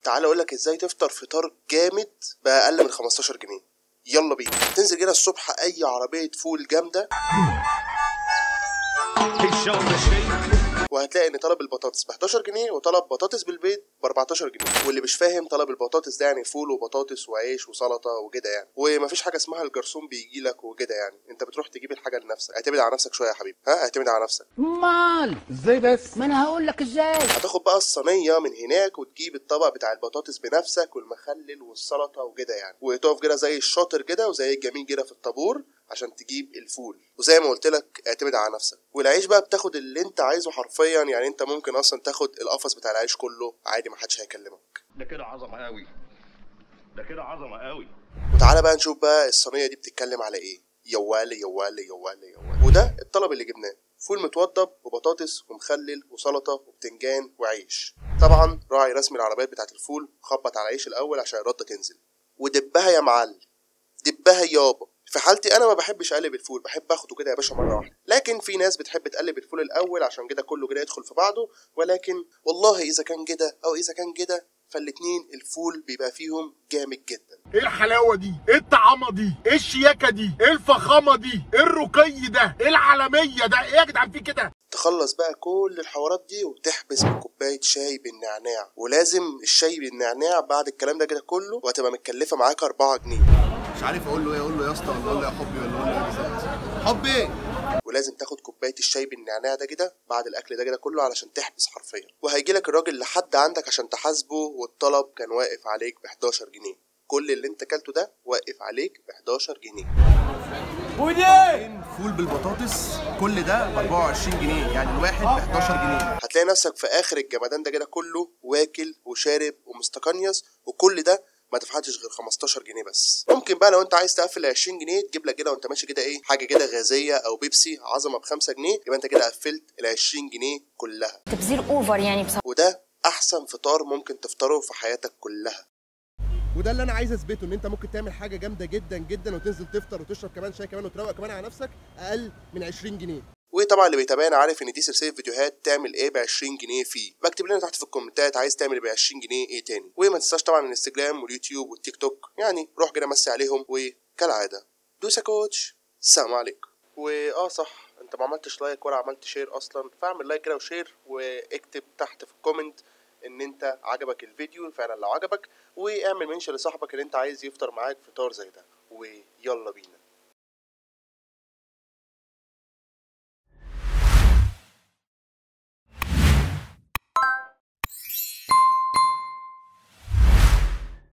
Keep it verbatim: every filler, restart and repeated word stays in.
تعال اقول لك ازاي تفطر فطار جامد باقل من خمستاشر جنيه. يلا بينا. تنزل كده الصبح اي عربيه فول جامده وهتلاقي ان طلب البطاطس ب حداشر جنيه وطلب بطاطس بالبيض ب اربعتاشر جنيه. واللي مش فاهم، طلب البطاطس ده يعني فول وبطاطس وعيش وسلطه وكده يعني، ومفيش حاجه اسمها الجرسون بيجي لك وكده يعني، انت بتروح تجيب الحاجه لنفسك. اعتمد على نفسك شويه يا حبيبي، ها اعتمد على نفسك. مال ازاي بس؟ ما انا هقول لك ازاي. هتاخد بقى الصينيه من هناك وتجيب الطبق بتاع البطاطس بنفسك والمخلل والسلطه وكده يعني، وتقف كده زي الشاطر كده وزي الجميل كده في الطابور عشان تجيب الفول. وزي ما قلت لك اعتمد على نفسك. والعيش بقى بتاخد اللي انت عايزه حرفيا يعني، انت ممكن اصلا تاخد القفص بتاع العيش كله عادي، محدش هيكلمك. ده كده عظمه قوي، ده كده عظمه قوي. وتعالى بقى نشوف بقى الصينيه دي بتتكلم على ايه. يوالي يوالي يوالي يوالي. وده الطلب اللي جبناه، فول متوضب وبطاطس ومخلل وسلطه وبتنجان وعيش. طبعا راعي رسم العربيات بتاعت الفول، خبط على العيش الاول عشان الرده تنزل، ودبها يا معلم، دبها يابا. في حالتي انا ما بحبش اقلب الفول، بحب اخده كده يا باشا مره واحده، لكن في ناس بتحب تقلب الفول الاول عشان كده كله كده يدخل في بعضه. ولكن والله اذا كان كده او اذا كان كده فالاتنين الفول بيبقى فيهم جامد جدا. ايه الحلاوه دي؟ ايه الطعامه دي؟ ايه الشياكه دي؟ ايه الفخامه دي؟ ايه الرقي ده؟ ايه العالميه ده؟ ايه يا جدعان في كده؟ تخلص بقى كل الحوارات دي وتحبس بكوبايه شاي بالنعناع، ولازم الشاي بالنعناع بعد الكلام ده كده كله، وهتبقى متكلفه معاك اربعة جنيه. مش عارف اقول له ايه، اقول له يا اسطى ولا اقول له يا حبي ولا اقول له ايه بالظبط؟ حبي. ولازم تاخد كوبايه الشاي بالنعناع ده كده بعد الاكل ده كده كله علشان تحبس حرفيا. وهيجي لك الراجل لحد عندك عشان تحاسبه، والطلب كان واقف عليك ب حداشر جنيه. كل اللي انت كلته ده واقف عليك ب حداشر جنيه. ودي فول بالبطاطس كل ده ب اربعة وعشرين جنيه، يعني الواحد ب حداشر جنيه. هتلاقي نفسك في اخر الجمدان ده كده كله واكل وشارب ومستقنيس، وكل ده ما دفعتش غير خمستاشر جنيه بس. ممكن بقى لو انت عايز تقفل عشرين جنيه تجيب لك كده وانت ماشي كده ايه، حاجه كده غازيه او بيبسي عظمه ب خمسة جنيه، يبقى انت كده قفلت ال عشرين جنيه كلها. تبذير اوفر يعني بصراحه. وده احسن فطار ممكن تفطره في حياتك كلها. وده اللي انا عايز اثبته، ان انت ممكن تعمل حاجه جامده جدا جدا وتنزل تفطر وتشرب كمان شاي كمان وتروق كمان على نفسك اقل من عشرين جنيه. وطبعا اللي بيتابعنا عارف ان دي سلسله فيديوهات تعمل ايه ب عشرين جنيه فيه. بكتب لنا تحت في الكومنتات عايز تعمل ب عشرين جنيه ايه تاني. وما تنساش طبعا الانستجرام واليوتيوب والتيك توك، يعني روح كده مسي عليهم. وكالعاده دوسا كوتش، السلام عليكم. واه صح، انت ما عملتش لايك ولا عملت شير اصلا، فاعمل لايك كده وشير، واكتب تحت في الكومنت ان انت عجبك الفيديو فعلا لو عجبك، واعمل منشن لصاحبك اللي انت عايز يفطر معاك فطار زي ده. ويلا بينا.